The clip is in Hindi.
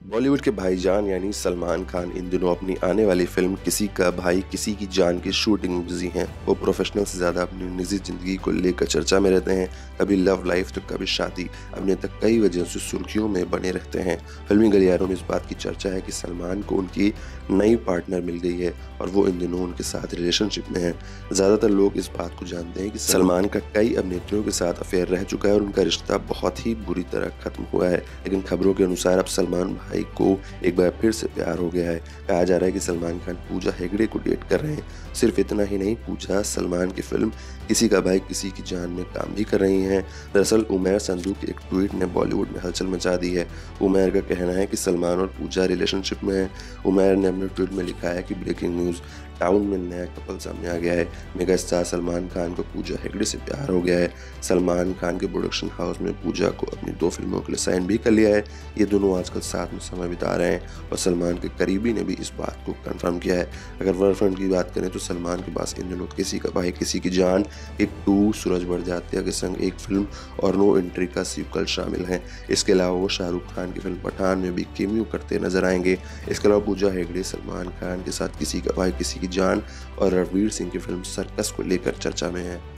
बॉलीवुड के भाईजान यानी सलमान खान इन दिनों अपनी आने वाली फिल्म किसी का भाई किसी की जान की शूटिंग में बिजी हैं। वो प्रोफेशनल से ज़्यादा अपनी निजी ज़िंदगी को लेकर चर्चा में रहते हैं। कभी लव लाइफ तो कभी शादी, अपने तक कई वजह से सुर्खियों में बने रहते हैं। फिल्मी गलियारों में इस बात की चर्चा है कि सलमान को उनकी नई पार्टनर मिल गई है और वो इन दिनों उनके साथ रिलेशनशिप में है। ज़्यादातर लोग इस बात को जानते हैं कि सलमान का कई अभिनेत्रियों के साथ अफेयर रह चुका है और उनका रिश्ता बहुत ही बुरी तरह खत्म हुआ है। लेकिन खबरों के अनुसार अब सलमान भाई को एक बार फिर से प्यार हो गया है। कहा जा रहा है कि सलमान खान पूजा हेगड़े को डेट कर रहे हैं। सिर्फ इतना ही नहीं, पूजा सलमान की फिल्म किसी का भाई किसी की जान में काम भी कर रही हैं। दरअसल उमैर संधू के एक ट्वीट ने बॉलीवुड में हलचल मचा दी है। उमैर का कहना है कि सलमान और पूजा रिलेशनशिप में है। उमैर ने अपने ट्वीट में लिखा है कि ब्रेकिंग न्यूज़, टाउन में नया कपल सामने आ गया है। मेगा स्टार सलमान खान को पूजा हेगड़े से प्यार हो गया है। सलमान खान के प्रोडक्शन हाउस में पूजा को अपनी 2 फिल्मों के लिए साइन भी कर लिया है। ये दोनों आजकल साथ में समय बिता रहे हैं और सलमान के करीबी ने भी इस बात को कंफर्म किया है। अगर वर्कफ्रंट की बात करें तो सलमान के पास इन दिनों किसी का भाई किसी की जान, एक 2, सूरज बड़जात्या के संग एक फिल्म और नो एंट्री का सीक्वल शामिल हैं। इसके अलावा वो शाहरुख खान की फिल्म पठान में भी केमियो करते नजर आएंगे। इसके अलावा पूजा हेगड़े सलमान खान के साथ किसी का भाई किसी की जान और रणवीर सिंह की फिल्म सर्कस को लेकर चर्चा में है।